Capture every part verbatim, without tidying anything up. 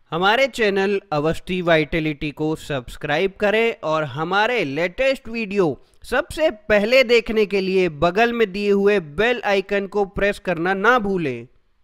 हमारे channel Awasthi vitality को subscribe करें और हमारे लेटेस्ट वीडियो सबसे पहले देखने के लिए बगल में दिए हुए बेल आइकन को प्रेस करना ना भूलें।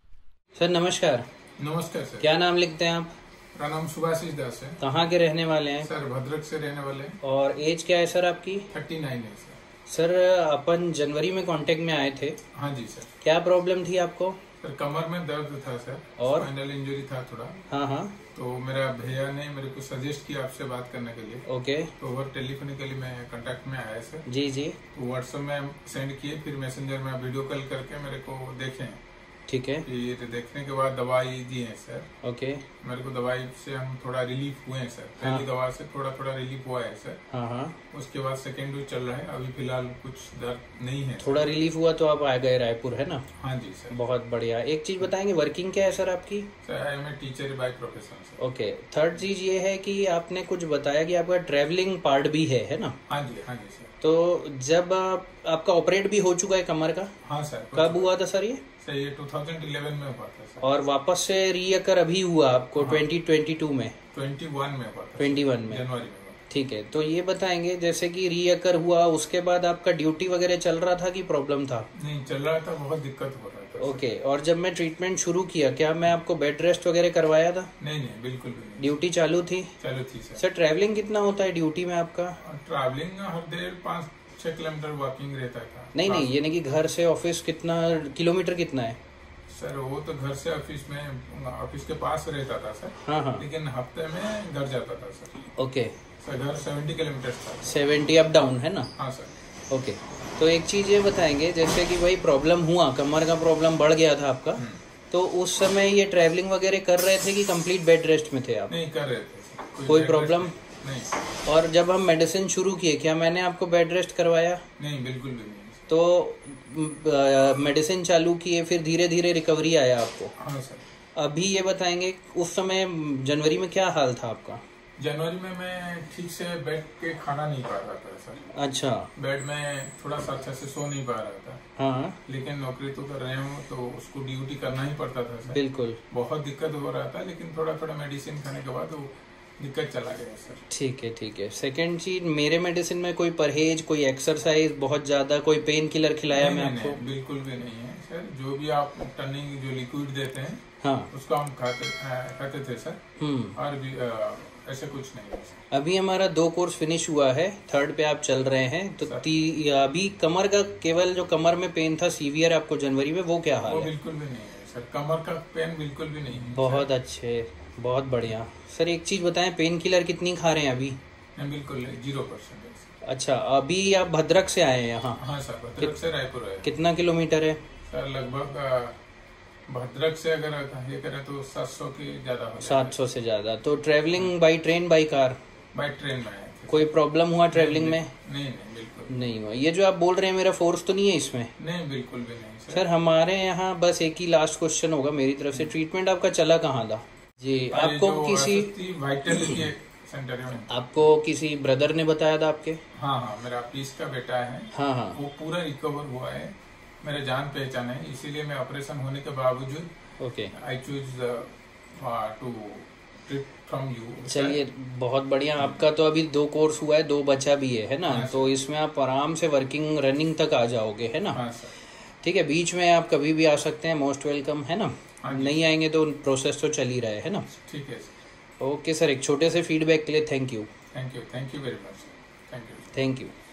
सर नमस्कार। नमस्कार सर। क्या नाम लिखते हैं आप? मेरा नाम सुभाषिष दास है। कहाँ के रहने वाले हैं? सर भद्रक से रहने वाले हैं। और एज क्या है सर आपकी? थर्टी नाइन है सर। सर अपन जनवरी में कांटेक्ट में आए थे। हाँ जी सर। क्या प्रॉब्लम थी आपको? सर कमर में दर्द था सर, और स्पाइनल इंजरी था थोड़ा। हाँ हाँ। तो मेरा भैया ने मेरे को सजेस्ट किया आपसे बात करने के लिए। ओके। तो ओवर टेलीफोनिकली मैं कांटेक्ट में आया सर। जी जी। तो व्हाट्सएप में सेंड किए, फिर मैसेंजर में वीडियो कॉल करके मेरे को देखें। ठीक है। फिर देखने के बाद दवाई दी है सर। ओके। मेरे को दवाई से हम थोड़ा रिलीफ हुए हैं सर। पहली हाँ। दवा से थोड़ा थोड़ा रिलीफ हुआ है सर। हाँ हाँ। उसके बाद सेकेंड डोज चल रहा है। अभी फिलहाल कुछ दर्द नहीं है। थोड़ा रिलीफ हुआ तो आप आ गए रायपुर, है ना? हाँ जी सर। बहुत बढ़िया। एक चीज बताएंगे, वर्किंग क्या है सर आपकी? Sir I am a teacher by profession sir. Okay. Third चीज ये है कि आपने कुछ बताया कि आपका ट्रेवलिंग पार्ट भी है है ना? हाँ जी हाँ जी सर। तो जब आप, आपका ऑपरेट भी हो चुका है कमर का? हाँ सर। कब हुआ था सर ये? सर ये टू थाउजेंड इलेवन में हुआ था सर। और वापस से रीअकर अभी हुआ आपको? हाँ। ट्वेंटी ट्वेंटी टू में? ट्वेंटी वन में हुआ था। ट्वेंटी वन में, जनवरी में हुआ। ठीक है। तो ये बताएंगे जैसे कि रीअकर हुआ उसके बाद आपका ड्यूटी वगैरह चल रहा था कि प्रॉब्लम था? नहीं चल रहा था, बहुत दिक्कत हो रहा था। ओके। और जब मैं ट्रीटमेंट शुरू किया, क्या मैं आपको बेड रेस्ट वगैरह करवाया था? नहीं नहीं बिल्कुल भी नहीं। ड्यूटी चालू थी? चालू थी सर। सर ट्रैवलिंग कितना होता है ड्यूटी में आपका? ट्रैवलिंग हर देर पाँच छह किलोमीटर वॉकिंग रहता था। नहीं नहीं, यानी कि घर से ऑफिस कितना किलोमीटर कितना है? सर वो तो घर से ऑफिस में, ऑफिस के पास रहता था सर। हाँ हाँ। लेकिन हफ्ते में घर जाता था सर। ओके। सर घर सेवेंटी किलोमीटर था। सेवेंटी अप डाउन, है ना? हाँ सर। ओके। तो एक चीज ये बताएंगे, जैसे कि वही प्रॉब्लम हुआ, कमर का प्रॉब्लम बढ़ गया था आपका, तो उस समय ये ट्रैवलिंग वगैरह कर रहे थे कि कंप्लीट बेड रेस्ट में थे आप? नहीं कर रहे थे। कोई प्रॉब्लम नहीं। और जब हम मेडिसिन शुरू किए, क्या मैंने आपको बेड रेस्ट करवाया? नहीं बिल्कुल भी नहीं। तो मेडिसिन चालू किए, फिर धीरे धीरे रिकवरी आया आपको? हाँ सर। अभी ये बताएंगे उस समय जनवरी में क्या हाल था आपका? जनवरी में मैं ठीक से बेड पे खाना नहीं पा रहा था सर। अच्छा। बेड में थोड़ा सा अच्छा से सो नहीं पा रहा था। हाँ। लेकिन नौकरी तो कर रहे हूँ तो उसको ड्यूटी करना ही पड़ता था सर। बिल्कुल। बहुत दिक्कत हो रहा था, लेकिन थोड़ा थोड़ा मेडिसिन खाने के बाद वो दिक्कत चला गया सर। ठीक है ठीक है। सेकंड चीज, मेरे मेडिसिन में कोई परहेज, कोई एक्सरसाइज, बहुत ज्यादा कोई पेन किलर खिलाया मैं आपको? नहीं, बिल्कुल भी नहीं है सर। जो भी आप टर्निंग जो लिक्विड देते हैं, हाँ, उसको हम खाते खाते थे सर। हम्म। और भी आ, ऐसे कुछ नहीं है सर। अभी हमारा दो कोर्स फिनिश हुआ है, थर्ड पे आप चल रहे हैं, तो ती, अभी कमर का, केवल जो कमर में पेन था सीवियर आपको जनवरी में, वो क्या हाल वो है? बिल्कुल भी नहीं है सर। कमर का पेन बिल्कुल भी नहीं है। बहुत अच्छे, बहुत बढ़िया। सर एक चीज बताएं, पेन किलर कितनी खा रहे हैं अभी? नहीं बिल्कुल जीरो परसेंट। अच्छा, अभी आप भद्रक से आए हैं यहाँ? हाँ सर, भद्रक से रायपुर है। कितना किलोमीटर है सर? लगभग भद्रक से अगर ये करें तो सात सौ की ज्यादा हो सात सौ से ज्यादा। तो travelling by train by car? By train में आए थे। कोई प्रॉब्लम हुआ ट्रेवलिंग में? नहीं नहीं बिल्कुल नहीं हुआ। ये जो आप बोल रहे हैं मेरा फोर्स तो नहीं है इसमें? नहीं बिल्कुल भी नहीं सर। सर हमारे यहाँ बस एक ही लास्ट क्वेश्चन होगा मेरी तरफ से, ट्रीटमेंट आपका चला कहाँ था जी? आपको किसी वाइटलिटी सेंटर है, आपको किसी ब्रदर ने बताया था आपके? हाँ हाँ, मेरा पीस का बेटा है। हाँ हाँ। वो पूरा रिकवर हुआ है, मेरे जान पहचान है, इसीलिए मैं ऑपरेशन होने के बावजूद okay I choose to treat from you. चलिए बहुत बढ़िया। आपका तो अभी दो कोर्स हुआ है, दो बचा भी है है ना? हाँ, तो इसमें आप आराम से वर्किंग रनिंग तक आ जाओगे, है ना? हाँ सर। ठीक है, बीच में आप कभी भी आ सकते हैं, मोस्ट वेलकम, है ना? हाँ, नहीं आएंगे तो प्रोसेस तो चल ही रहा है ना? ठीक है सर। ओके सर, एक छोटे से फीडबैक के लिए thank you. Thank you, thank you very much. Thank you, thank you.